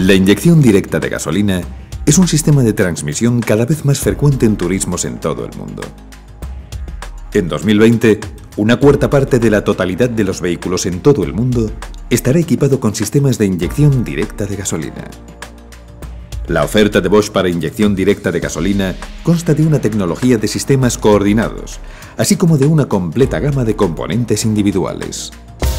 La inyección directa de gasolina es un sistema de transmisión cada vez más frecuente en turismos en todo el mundo. En 2020, una cuarta parte de la totalidad de los vehículos en todo el mundo estará equipado con sistemas de inyección directa de gasolina. La oferta de Bosch para inyección directa de gasolina consta de una tecnología de sistemas coordinados, así como de una completa gama de componentes individuales.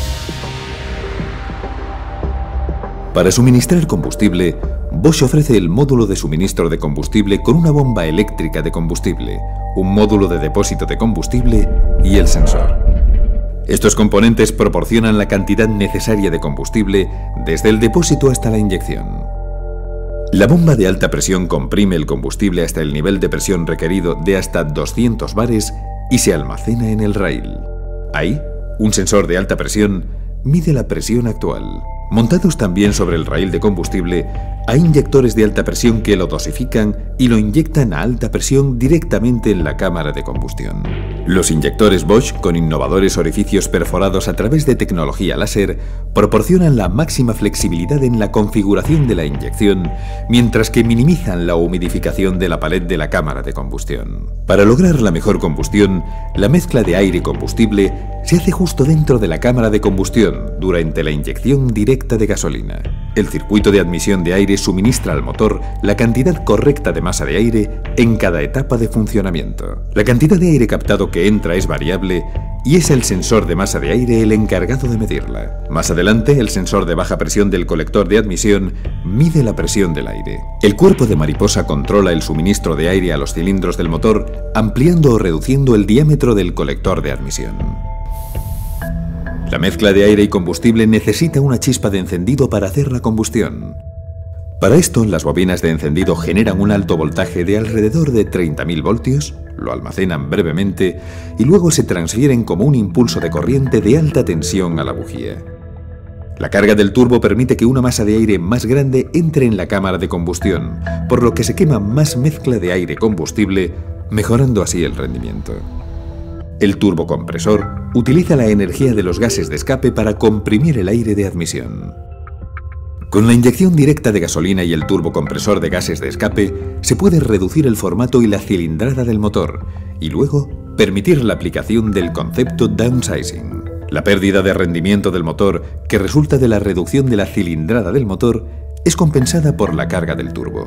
Para suministrar combustible, Bosch ofrece el módulo de suministro de combustible con una bomba eléctrica de combustible, un módulo de depósito de combustible y el sensor. Estos componentes proporcionan la cantidad necesaria de combustible desde el depósito hasta la inyección. La bomba de alta presión comprime el combustible hasta el nivel de presión requerido de hasta 200 bares y se almacena en el rail. Ahí, un sensor de alta presión mide la presión actual. Montados también sobre el rail de combustible, hay inyectores de alta presión que lo dosifican y lo inyectan a alta presión directamente en la cámara de combustión. Los inyectores Bosch, con innovadores orificios perforados a través de tecnología láser, proporcionan la máxima flexibilidad en la configuración de la inyección, mientras que minimizan la humidificación de la pared de la cámara de combustión. Para lograr la mejor combustión, la mezcla de aire y combustible se hace justo dentro de la cámara de combustión durante la inyección directa de gasolina. El circuito de admisión de aire suministra al motor la cantidad correcta de masa de aire en cada etapa de funcionamiento. La cantidad de aire captado que entra es variable y es el sensor de masa de aire el encargado de medirla. Más adelante, el sensor de baja presión del colector de admisión mide la presión del aire. El cuerpo de mariposa controla el suministro de aire a los cilindros del motor, ampliando o reduciendo el diámetro del colector de admisión. La mezcla de aire y combustible necesita una chispa de encendido para hacer la combustión. Para esto, las bobinas de encendido generan un alto voltaje de alrededor de 30.000 voltios, lo almacenan brevemente y luego se transfieren como un impulso de corriente de alta tensión a la bujía. La carga del turbo permite que una masa de aire más grande entre en la cámara de combustión, por lo que se quema más mezcla de aire-combustible, mejorando así el rendimiento. El turbocompresor utiliza la energía de los gases de escape para comprimir el aire de admisión. Con la inyección directa de gasolina y el turbocompresor de gases de escape, se puede reducir el formato y la cilindrada del motor, y luego permitir la aplicación del concepto downsizing. La pérdida de rendimiento del motor, que resulta de la reducción de la cilindrada del motor, es compensada por la carga del turbo.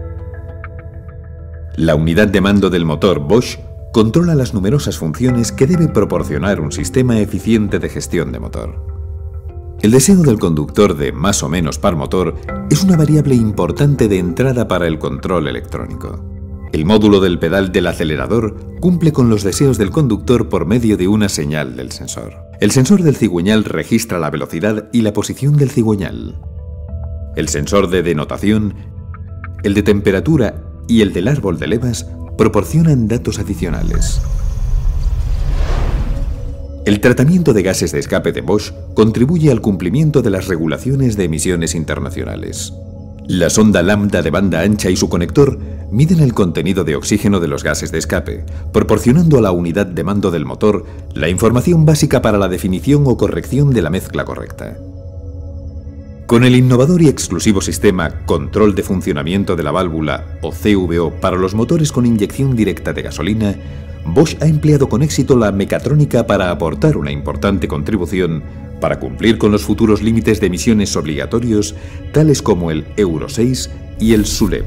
La unidad de mando del motor Bosch controla las numerosas funciones que debe proporcionar un sistema eficiente de gestión de motor. El deseo del conductor de más o menos par motor es una variable importante de entrada para el control electrónico. El módulo del pedal del acelerador cumple con los deseos del conductor por medio de una señal del sensor. El sensor del cigüeñal registra la velocidad y la posición del cigüeñal. El sensor de denotación, el de temperatura y el del árbol de levas proporcionan datos adicionales. El tratamiento de gases de escape de Bosch contribuye al cumplimiento de las regulaciones de emisiones internacionales. La sonda lambda de banda ancha y su conector miden el contenido de oxígeno de los gases de escape, proporcionando a la unidad de mando del motor la información básica para la definición o corrección de la mezcla correcta. Con el innovador y exclusivo sistema Control de Funcionamiento de la Válvula, o CVO, para los motores con inyección directa de gasolina, Bosch ha empleado con éxito la mecatrónica para aportar una importante contribución para cumplir con los futuros límites de emisiones obligatorios, tales como el Euro 6 y el SULEP.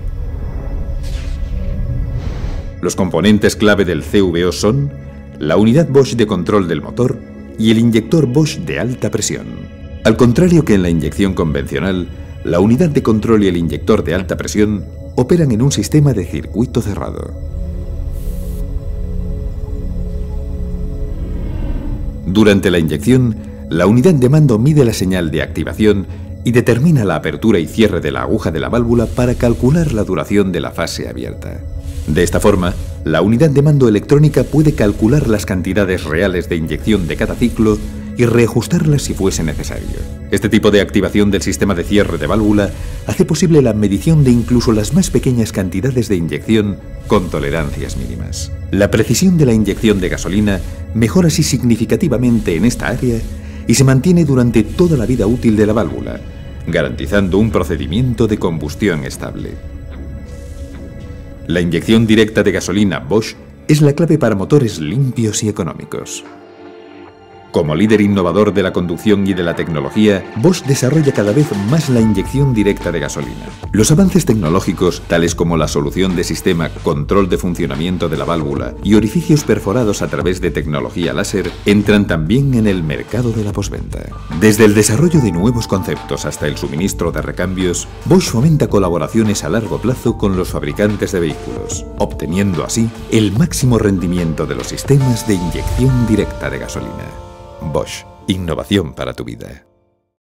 Los componentes clave del CVO son la unidad Bosch de control del motor y el inyector Bosch de alta presión. Al contrario que en la inyección convencional, la unidad de control y el inyector de alta presión operan en un sistema de circuito cerrado. Durante la inyección, la unidad de mando mide la señal de activación y determina la apertura y cierre de la aguja de la válvula para calcular la duración de la fase abierta. De esta forma, la unidad de mando electrónica puede calcular las cantidades reales de inyección de cada ciclo y reajustarlas si fuese necesario. Este tipo de activación del sistema de cierre de válvula hace posible la medición de incluso las más pequeñas cantidades de inyección con tolerancias mínimas. La precisión de la inyección de gasolina mejora así significativamente en esta área y se mantiene durante toda la vida útil de la válvula, garantizando un procedimiento de combustión estable. La inyección directa de gasolina Bosch es la clave para motores limpios y económicos. Como líder innovador de la conducción y de la tecnología, Bosch desarrolla cada vez más la inyección directa de gasolina. Los avances tecnológicos, tales como la solución de sistema, control de funcionamiento de la válvula y orificios perforados a través de tecnología láser, entran también en el mercado de la postventa. Desde el desarrollo de nuevos conceptos hasta el suministro de recambios, Bosch fomenta colaboraciones a largo plazo con los fabricantes de vehículos, obteniendo así el máximo rendimiento de los sistemas de inyección directa de gasolina. Bosch, innovación para tu vida.